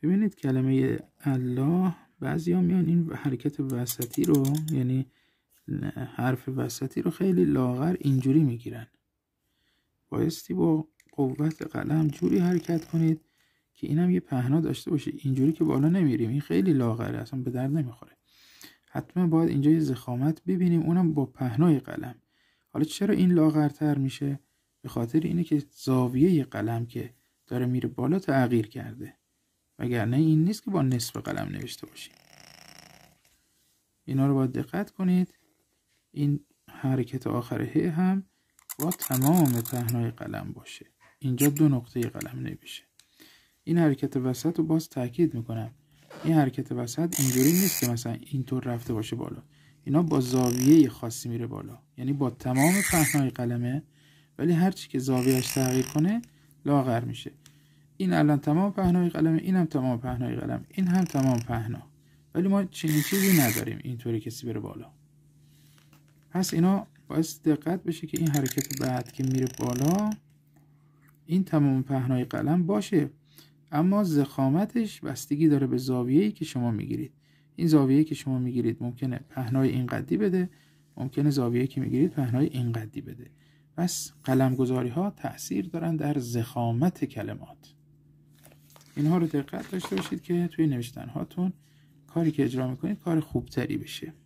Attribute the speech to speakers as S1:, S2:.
S1: ببینید کلمه الله بعضی ها میان این حرکت وسطی رو، یعنی حرف وسطی رو خیلی لاغر اینجوری میگیرن. بایستی با قوت قلم جوری حرکت کنید که اینم یه پهنا داشته باشه. اینجوری که بالا نمیریم، این خیلی لاغره، اصلا به درد نمیخوره. حتما باید اینجا یه ضخامت ببینیم، اونم با پهنای قلم. حالا چرا این لاغرتر میشه؟ به خاطر اینه که زاویه قلم که داره میره بالا تغییر کرده، وگرنه این نیست که با نصف قلم نوشته باشیم. اینا رو باید دقت کنید. این حرکت آخر ه هم با تمام پهنای قلم باشه. اینجا 2 نقطه قلم نمیشه. این حرکت وسط رو باز تاکید میکنم، این حرکت وسط اینجوری نیست که مثلا اینطور رفته باشه بالا. اینا با زاویه خاصی میره بالا، یعنی با تمام پهنای قلمه، ولی هرچی که زاویهش تغییر کنه لاغر میشه. این الان تمام پهنای قلمه، این هم تمام پهنای قلم، این هم تمام پهنا، ولی ما چنین چیزی نداریم اینطوری کسی بره بالا. پس اینا باید دقت بشه که این حرکت بعد که میره بالا این تمام پهنای قلم باشه، اما ضخامتش بستگی داره به زاویه‌ای که شما میگیرید. این زاویه‌ای که شما میگیرید ممکنه پهنای این قدی بده، ممکنه زاویه‌ای که میگیرید پهنای این قدی بده. پس قلمگذاری ها تأثیر دارن در ضخامت کلمات. اینها رو دقت داشته باشید که توی نوشتن هاتون کاری که اجرا میکنید کار خوبتری بشه.